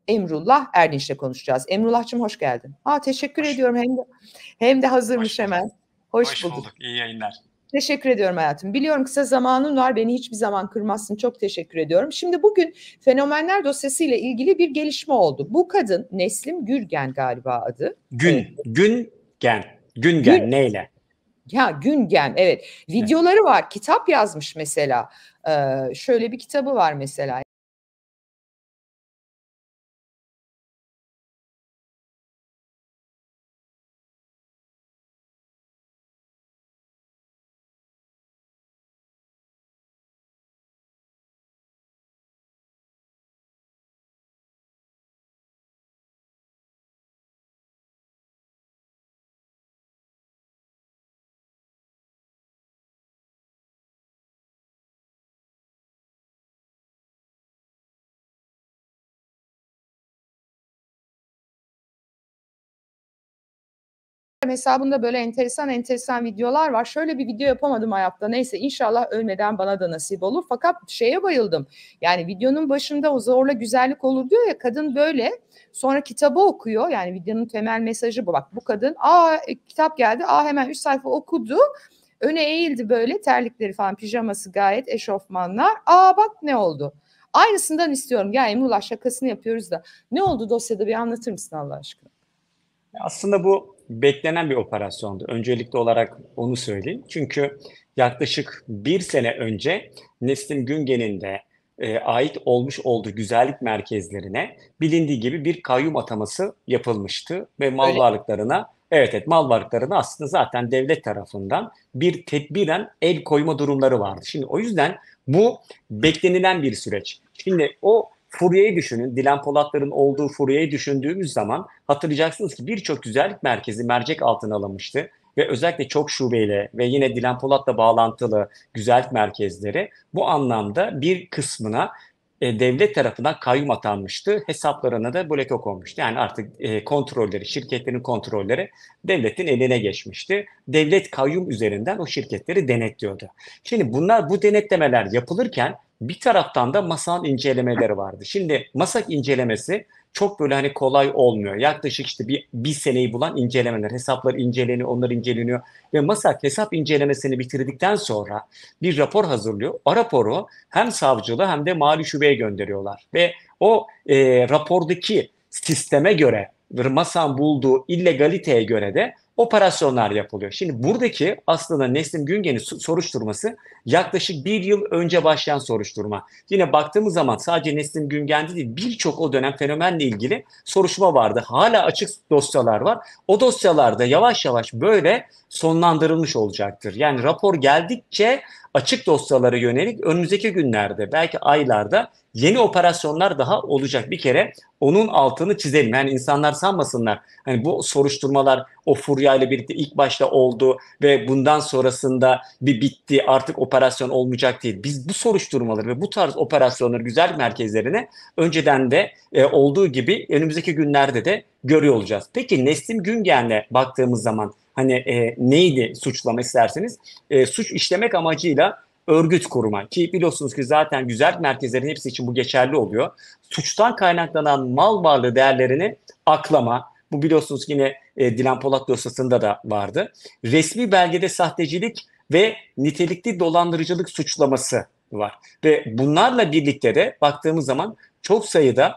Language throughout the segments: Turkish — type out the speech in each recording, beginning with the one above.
Emrullah Erdinç'le konuşacağız. Emrullah'cığım hoş geldin. Teşekkür ediyorum. Hem de hazırmış hemen. Hoş bulduk. İyi yayınlar. Teşekkür ediyorum hayatım. Biliyorum kısa zamanın var. Beni hiçbir zaman kırmazsın. Çok teşekkür ediyorum. Şimdi bugün Fenomenler dosyası ile ilgili bir gelişme oldu. Bu kadın Neslim Gürgen galiba adı. Güngen neyle? Ya Güngen, evet. Videoları var. Kitap yazmış mesela. Şöyle bir kitabı var mesela. Hesabında böyle enteresan videolar var. Şöyle bir video yapamadım hayatta. Neyse inşallah ölmeden bana da nasip olur. Fakat şeye bayıldım. Yani videonun başında o zorla güzellik olur diyor ya, kadın böyle. Sonra kitabı okuyor. Yani videonun temel mesajı bu. Bak bu kadın kitap geldi. Hemen 3 sayfa okudu. Öne eğildi böyle, terlikleri falan, pijaması gayet, eşofmanlar. Bak ne oldu? Aynısından istiyorum. Ya Emrullah, şakasını yapıyoruz da. Ne oldu dosyada, bir anlatır mısın Allah aşkına? Aslında bu beklenen bir operasyondu. Öncelikli olarak onu söyleyeyim. Çünkü yaklaşık bir sene önce Neslim Güngen'in de ait olmuş olduğu güzellik merkezlerine bilindiği gibi bir kayyum ataması yapılmıştı. Ve mal varlıklarına, mal varlıklarına aslında zaten devlet tarafından bir tedbiren el koyma durumları vardı. Şimdi o yüzden bu beklenilen bir süreç. Şimdi o furyayı düşünün. Dilan Polatlar'ın olduğu furyayı düşündüğümüz zaman hatırlayacaksınız ki birçok güzellik merkezi mercek altına alınmıştı. Ve özellikle çok şubeyle ve yine Dilan Polat'la bağlantılı güzellik merkezleri bu anlamda bir kısmına devlet tarafından kayyum atanmıştı. Hesaplarına da bloke konmuştu. Yani artık kontrolleri, şirketlerin kontrolleri devletin eline geçmişti. Devlet kayyum üzerinden o şirketleri denetliyordu. Şimdi bu denetlemeler yapılırken bir taraftan da MASAK'ın incelemeleri vardı. Şimdi MASAK incelemesi çok böyle hani kolay olmuyor. Yaklaşık işte bir seneyi bulan incelemeler, hesaplar inceleniyor, onlar inceleniyor. Ve MASAK hesap incelemesini bitirdikten sonra bir rapor hazırlıyor. O raporu hem savcılığa hem de mali şubeye gönderiyorlar. Ve o rapordaki sisteme göre, MASAK'ın bulduğu illegaliteye göre de operasyonlar yapılıyor. Şimdi buradaki aslında Neslim Güngen'in soruşturması yaklaşık bir yıl önce başlayan soruşturma. Yine baktığımız zaman sadece Neslim Güngen'de değil, birçok o dönem fenomenle ilgili soruşturma vardı. Hala açık dosyalar var. O dosyalarda yavaş yavaş böyle sonlandırılmış olacaktır. Yani rapor geldikçe açık dosyalara yönelik önümüzdeki günlerde, belki aylarda yeni operasyonlar daha olacak. Bir kere onun altını çizelim. Yani insanlar sanmasınlar hani bu soruşturmalar o furyayla birlikte ilk başta oldu ve bundan sonrasında bir bitti, artık operasyon olmayacak değil. Biz bu soruşturmaları ve bu tarz operasyonları güzellik merkezlerine önceden de olduğu gibi önümüzdeki günlerde de görüyor olacağız. Peki Neslim Güngen'le baktığımız zaman neydi suçlama isterseniz? Suç işlemek amacıyla örgüt kurma, ki biliyorsunuz ki zaten güzellik merkezlerinin hepsi için bu geçerli oluyor. Suçtan kaynaklanan mal varlığı değerlerini aklama, bu biliyorsunuz yine Dilan Polat dosyasında da vardı. Resmi belgede sahtecilik ve nitelikli dolandırıcılık suçlaması var. Ve bunlarla birlikte de baktığımız zaman çok sayıda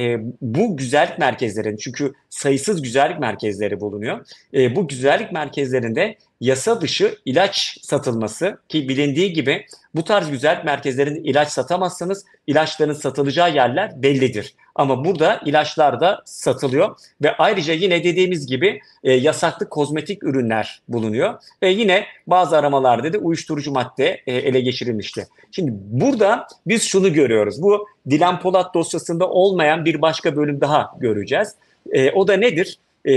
bu güzellik merkezlerinin, çünkü sayısız güzellik merkezleri bulunuyor. Bu güzellik merkezlerinde yasa dışı ilaç satılması, ki bilindiği gibi bu tarz güzellik merkezlerinde ilaç satamazsınız. İlaçların satılacağı yerler bellidir. Ama burada ilaçlar da satılıyor ve ayrıca yine dediğimiz gibi yasaklı kozmetik ürünler bulunuyor. Ve yine bazı aramalarda da uyuşturucu madde ele geçirilmişti. Şimdi burada biz şunu görüyoruz. Bu Dilan Polat dosyasında olmayan bir başka bölüm daha göreceğiz. O da nedir?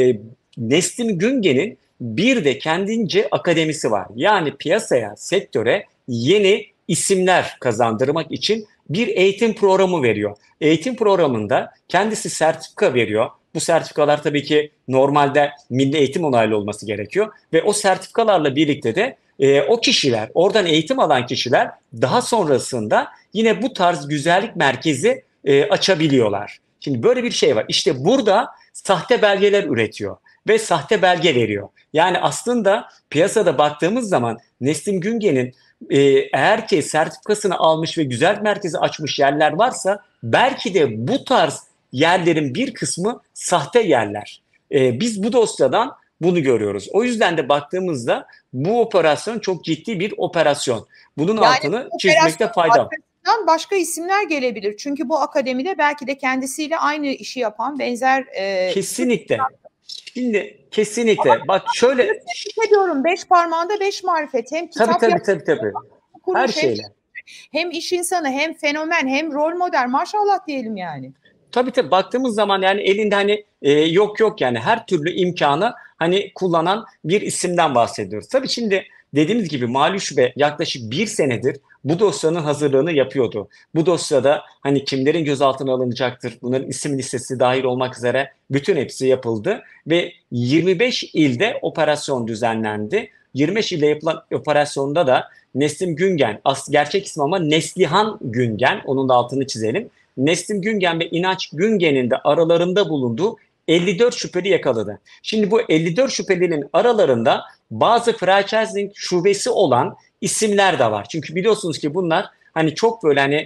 Neslim Güngen'in bir de kendince akademisi var. Yani piyasaya, sektöre yeni isimler kazandırmak için bir eğitim programı veriyor. Eğitim programında kendisi sertifika veriyor. Bu sertifikalar tabii ki normalde milli eğitim onaylı olması gerekiyor. Ve o sertifikalarla birlikte de o kişiler, oradan eğitim alan kişiler daha sonrasında yine bu tarz güzellik merkezi açabiliyorlar. Şimdi böyle bir şey var. İşte burada sahte belgeler üretiyor ve sahte belge veriyor. Yani aslında piyasada baktığımız zaman Neslim Güngen'in eğer ki sertifikasını almış ve güzel merkezi açmış yerler varsa belki de bu tarz yerlerin bir kısmı sahte yerler. Biz bu dosyadan bunu görüyoruz. O yüzden de baktığımızda bu operasyon çok ciddi bir operasyon. Bunun Yani altını bu çizmekte operasyonun fayda var. arkasından başka isimler gelebilir. Çünkü bu akademide belki de kendisiyle aynı işi yapan benzer Kesinlikle. Şimdi kesinlikle bak şöyle tebrik ediyorum. Beş parmağında beş marifet. Hem tabii kitap tabii tabii tabii. Her kurmuş, şeyle. hem iş insanı, hem fenomen, hem rol model. Maşallah diyelim yani. Tabii tabii baktığımız zaman yani elinde hani yok yani her türlü imkanı hani kullanan bir isimden bahsediyoruz. Tabii şimdi dediğimiz gibi Mali Şube yaklaşık bir senedir bu dosyanın hazırlığını yapıyordu. Bu dosyada hani kimlerin gözaltına alınacaktır, bunların isim listesi dahil olmak üzere bütün hepsi yapıldı ve 25 ilde operasyon düzenlendi. 25 ilde yapılan operasyonda da Neslim Güngen, gerçek ismi ama Neslihan Güngen, onun da altını çizelim. Neslim Güngen ve İnanç Güngen'in de aralarında bulunduğu 54 şüpheli yakaladı. Şimdi bu 54 şüphelinin aralarında bazı franchising şubesi olan isimler de var. Çünkü biliyorsunuz ki bunlar hani çok böyle hani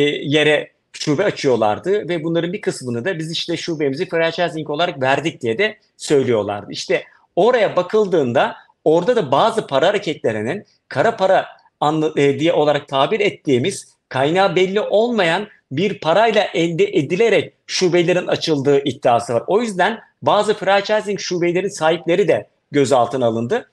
yere şube açıyorlardı ve bunların bir kısmını da biz işte şubemizi franchising olarak verdik diye de söylüyorlardı. İşte oraya bakıldığında orada da bazı para hareketlerinin kara para diye olarak tabir ettiğimiz kaynağı belli olmayan bir parayla elde edilerek şubelerin açıldığı iddiası var. O yüzden bazı franchising şubelerin sahipleri de gözaltına alındı.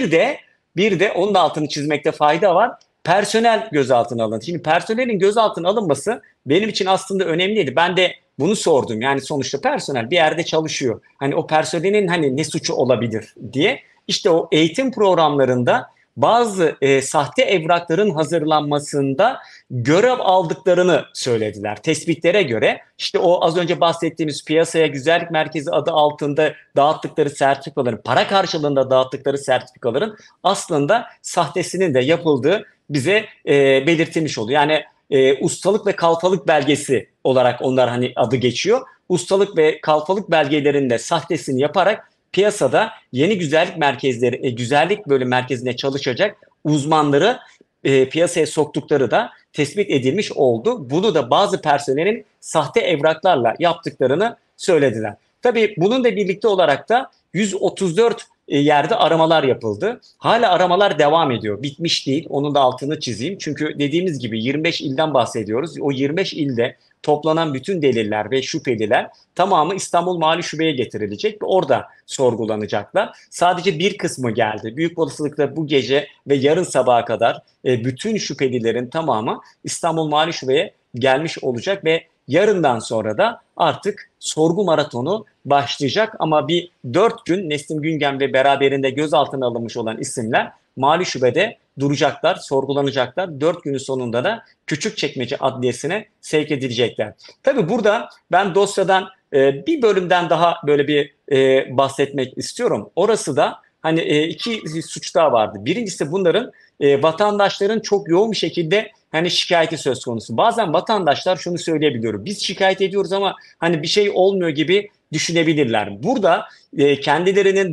Bir de onun da altını çizmekte fayda var. Personel gözaltına alındı. Şimdi personelin gözaltına alınması benim için aslında önemliydi. Ben de bunu sordum. Yani sonuçta personel bir yerde çalışıyor. Hani o personelin hani ne suçu olabilir diye. İşte o eğitim programlarında bazı sahte evrakların hazırlanmasında görev aldıklarını söylediler. Tespitlere göre işte o az önce bahsettiğimiz piyasaya güzellik merkezi adı altında dağıttıkları sertifikaların, para karşılığında dağıttıkları sertifikaların aslında sahtesinin de yapıldığı bize belirtilmiş oluyor. Yani ustalık ve kalfalık belgesi olarak onlar hani adı geçiyor. Ustalık ve kalfalık belgelerinde sahtesini yaparak piyasada yeni güzellik merkezleri, güzellik bölüm merkezine çalışacak uzmanları piyasaya soktukları da tespit edilmiş oldu. Bunu da bazı personelin sahte evraklarla yaptıklarını söylediler. Tabii bununla birlikte olarak da 134 yerde aramalar yapıldı. Hala aramalar devam ediyor. Bitmiş değil. Onun da altını çizeyim. Çünkü dediğimiz gibi 25 ilden bahsediyoruz. O 25 ilde toplanan bütün deliller ve şüpheliler tamamı İstanbul Mali Şube'ye getirilecek ve orada sorgulanacaklar. Sadece bir kısmı geldi. Büyük olasılıkla bu gece ve yarın sabaha kadar bütün şüphelilerin tamamı İstanbul Mali Şube'ye gelmiş olacak ve yarından sonra da artık sorgu maratonu başlayacak. Ama bir 4 gün Neslim Güngen ve beraberinde gözaltına alınmış olan isimler Mali Şube'de duracaklar, sorgulanacaklar. 4 günün sonunda da Küçükçekmece Adliyesi'ne sevk edilecekler. Tabii burada ben dosyadan bir bölümden daha böyle bir bahsetmek istiyorum. Orası da hani iki suç daha vardı. Birincisi bunların vatandaşların çok yoğun bir şekilde hani şikayeti söz konusu. Bazen vatandaşlar şunu söyleyebiliyor. Biz şikayet ediyoruz ama hani bir şey olmuyor gibi düşünebilirler. Burada kendilerinin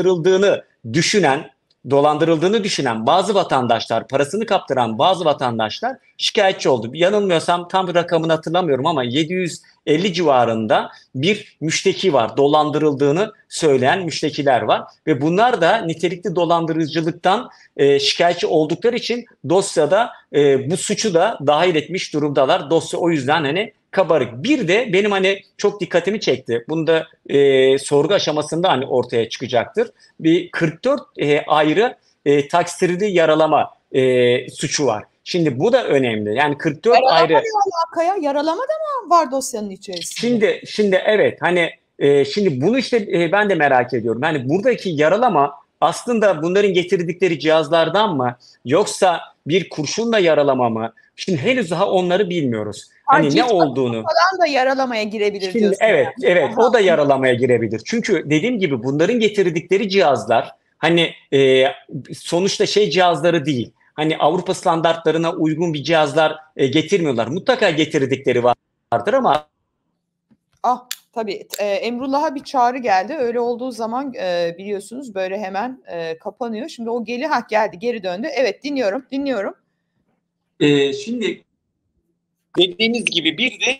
dolandırıldığını düşünen bazı vatandaşlar, parasını kaptıran bazı vatandaşlar şikayetçi oldu. Yanılmıyorsam tam rakamını hatırlamıyorum ama 750 civarında bir müşteki var. Dolandırıldığını söyleyen müştekiler var. Ve bunlar da nitelikli dolandırıcılıktan şikayetçi oldukları için dosyada bu suçu da dahil etmiş durumdalar. Dosya o yüzden hani kabarık. Bir de benim hani çok dikkatimi çekti. Bunu da sorgu aşamasında hani ortaya çıkacaktır. Bir 44 ayrı taksirli yaralama suçu var. Şimdi bu da önemli. Yani 44 Yaralama ayrı. ne alakaya? Yaralama da mı var dosyanın içerisinde? Şimdi evet hani şimdi bunu işte ben de merak ediyorum. Yani buradaki yaralama aslında bunların getirdikleri cihazlardan mı yoksa bir kurşunla yaralama mı? Şimdi henüz daha onları bilmiyoruz. Hani ne Cilt olduğunu. falan da yaralamaya girebilir Şimdi diyorsun. evet o da yaralamaya girebilir. Çünkü dediğim gibi bunların getirdikleri cihazlar hani sonuçta şey cihazları değil. Hani Avrupa standartlarına uygun bir cihazlar getirmiyorlar. Mutlaka getirdikleri vardır ama Ah, tabii Emrullah'a bir çağrı geldi. Öyle olduğu zaman biliyorsunuz böyle hemen kapanıyor. Şimdi o geldi, geri döndü. Evet, dinliyorum. Şimdi dediğiniz gibi bir de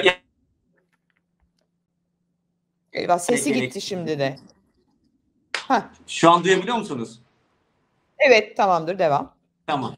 Eyvah, sesi gerek. gitti şimdi de. Hah, Şu an duyabiliyor musunuz? evet, tamamdır, devam. Tamam.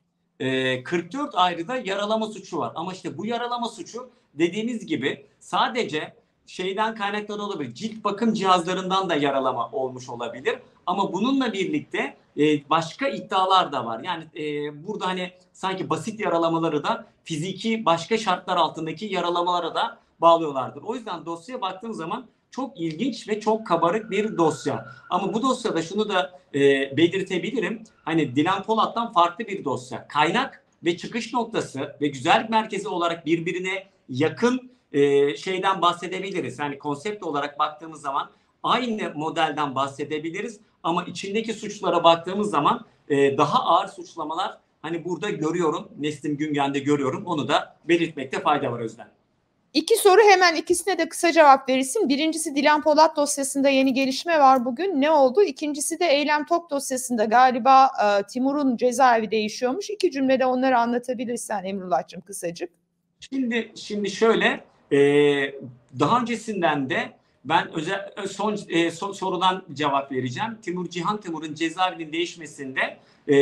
44 ayrı da yaralama suçu var. Ama işte bu yaralama suçu dediğiniz gibi sadece şeyden kaynaklı olabilir. Cilt bakım cihazlarından da yaralama olmuş olabilir. Ama bununla birlikte başka iddialar da var. Yani burada hani sanki basit yaralamaları da fiziki başka şartlar altındaki yaralamalara da bağlıyorlardır. O yüzden dosyaya baktığım zaman çok ilginç ve çok kabarık bir dosya. Ama bu dosyada şunu da belirtebilirim. Hani Dilan Polat'tan farklı bir dosya. Kaynak ve çıkış noktası ve güzellik merkezi olarak birbirine yakın şeyden bahsedebiliriz. Yani konsept olarak baktığımız zaman aynı modelden bahsedebiliriz. Ama içindeki suçlara baktığımız zaman daha ağır suçlamalar hani burada görüyorum. Neslim Güngen'de görüyorum. Onu da belirtmekte fayda var Özlem. İki soru, hemen ikisine de kısa cevap verirsin. Birincisi, Dilan Polat dosyasında yeni gelişme var bugün. Ne oldu? İkincisi de Eylem Tok dosyasında galiba Timur'un cezaevi değişiyormuş. İki cümlede onları anlatabilirsen Emrullah'cığım, kısacık. Şimdi şöyle daha öncesinden de ben son sorudan cevap vereceğim. Timur'un cezaevinin değişmesinde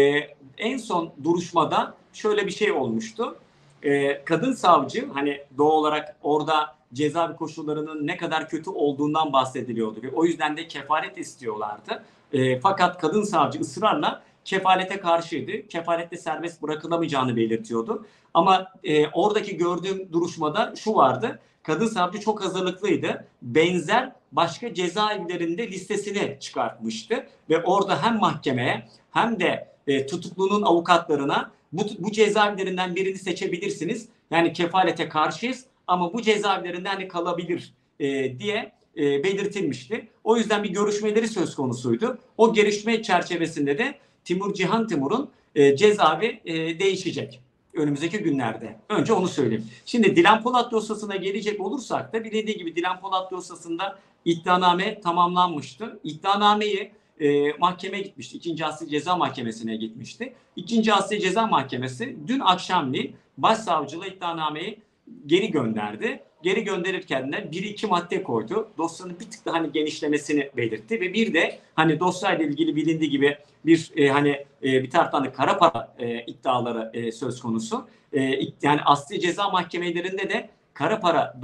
en son duruşmada şöyle bir şey olmuştu. Kadın savcı hani doğal olarak orada cezaevi koşullarının ne kadar kötü olduğundan bahsediliyordu ve o yüzden de kefalet istiyorlardı. Fakat kadın savcı ısrarla kefalete karşıydı. Kefalette serbest bırakılamayacağını belirtiyordu. Ama oradaki gördüğüm duruşmada şu vardı. Kadın savcı çok hazırlıklıydı. Benzer başka cezaevlerinde listesini çıkartmıştı. Ve orada hem mahkemeye hem de tutuklunun avukatlarına bu cezaevlerinden birini seçebilirsiniz. Yani kefalete karşıyız ama bu cezaevlerinden hani kalabilir diye belirtilmişti. O yüzden bir görüşmeleri söz konusuydu. O görüşme çerçevesinde de Timur'un cezaevi değişecek önümüzdeki günlerde. Önce onu söyleyeyim. Şimdi Dilan Polat dosyasına gelecek olursak da bilindiği gibi Dilan Polat dosyasında iddianame tamamlanmıştı. İddianameyi mahkemeye gitmişti. 2. Asliye Ceza Mahkemesi'ne gitmişti. 2. Asliye Ceza Mahkemesi dün akşamleyin başsavcılığa iddianameyi geri gönderdi. Geri gönderirken de bir iki madde koydu. Dosyanın bir tık daha hani genişlemesini belirtti ve bir de hani dosyayla ilgili bilindiği gibi bir bir taraftan da kara para iddiaları söz konusu. Yani asli ceza mahkemelerinde de kara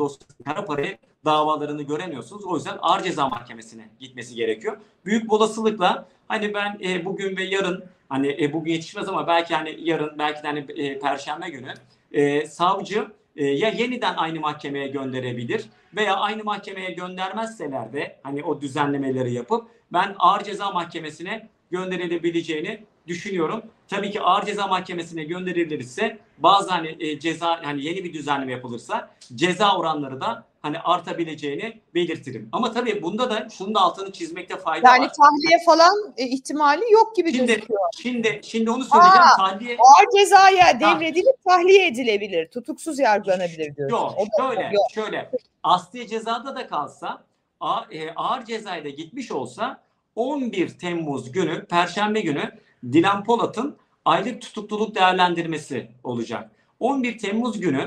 parayı davalarını göremiyorsunuz. O yüzden ağır ceza mahkemesine gitmesi gerekiyor. Büyük olasılıkla hani ben bugün ve yarın hani bugün yetişmez ama belki hani yarın belki de hani Perşembe günü savcı ya yeniden aynı mahkemeye gönderebilir veya aynı mahkemeye göndermezseler de hani o düzenlemeleri yapıp ben ağır ceza mahkemesine gönderilebileceğini düşünüyorum. Tabii ki ağır ceza mahkemesine gönderilirse bazı hani ceza hani yeni bir düzenleme yapılırsa ceza oranları da hani artabileceğini belirtirim. Ama tabii bunda da şunun da altını çizmekte fayda var. Yani tahliye falan ihtimali yok gibi gözüküyor. Şimdi onu söyleyeceğim. Tahliye ağır cezaya devredilip tahliye edilebilir. Tutuksuz yargılanabilir diyorsun. Yok, şöyle. Asliye cezada da kalsa ağır cezayla gitmiş olsa 11 Temmuz günü, Perşembe günü Dilan Polat'ın aylık tutukluluk değerlendirmesi olacak. 11 Temmuz günü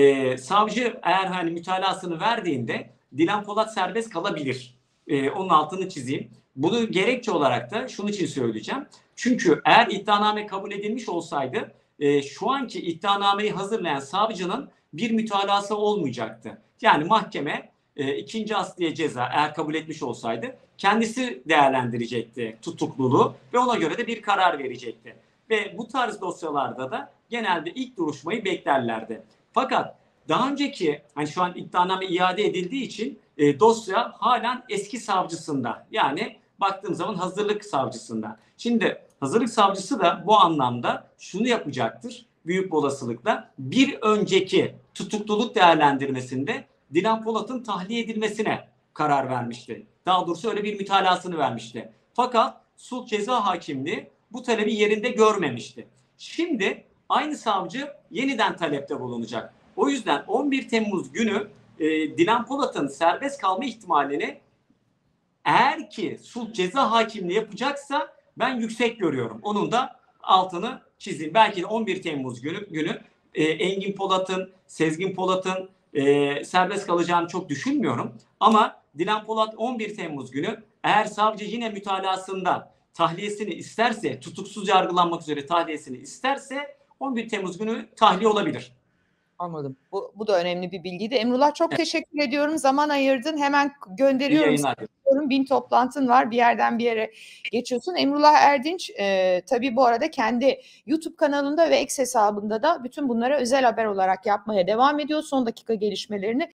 savcı eğer hani mütalasını verdiğinde Dilan Polat serbest kalabilir. Onun altını çizeyim. Bunu gerekçe olarak da şunun için söyleyeceğim. Çünkü eğer iddianame kabul edilmiş olsaydı şu anki iddianameyi hazırlayan savcının bir mütalası olmayacaktı. Yani mahkeme 2. asliye ceza eğer kabul etmiş olsaydı kendisi değerlendirecekti tutukluluğu ve ona göre de bir karar verecekti. Ve bu tarz dosyalarda da genelde ilk duruşmayı beklerlerdi. Fakat daha önceki hani şu an iddianame iade edildiği için dosya halen eski savcısında. Yani baktığım zaman hazırlık savcısında. Şimdi hazırlık savcısı da bu anlamda şunu yapacaktır. Büyük olasılıkla bir önceki tutukluluk değerlendirmesinde Dilan Polat'ın tahliye edilmesine karar vermişti. Daha doğrusu öyle bir mütalasını vermişti. Fakat Sulh Ceza Hakimliği bu talebi yerinde görmemişti. Şimdi aynı savcı yeniden talepte bulunacak. O yüzden 11 Temmuz günü Dilan Polat'ın serbest kalma ihtimalini eğer ki sulh ceza hakimliği yapacaksa ben yüksek görüyorum. Onun da altını çizeyim. Belki de 11 Temmuz günü Engin Polat'ın, Sezgin Polat'ın serbest kalacağını çok düşünmüyorum. Ama Dilan Polat 11 Temmuz günü eğer savcı yine mütalasında tahliyesini isterse, tutuksuz yargılanmak üzere tahliyesini isterse 11 Temmuz günü tahliye olabilir. Anladım. Bu da önemli bir bilgiydi. Emrullah çok teşekkür ediyorum. Zaman ayırdın. Hemen gönderiyorum. İyi yayınlar. 1000 toplantın var. Bir yerden bir yere geçiyorsun. Emrullah Erdinç tabii bu arada kendi YouTube kanalında ve X hesabında da bütün bunları özel haber olarak yapmaya devam ediyor. Son dakika gelişmelerini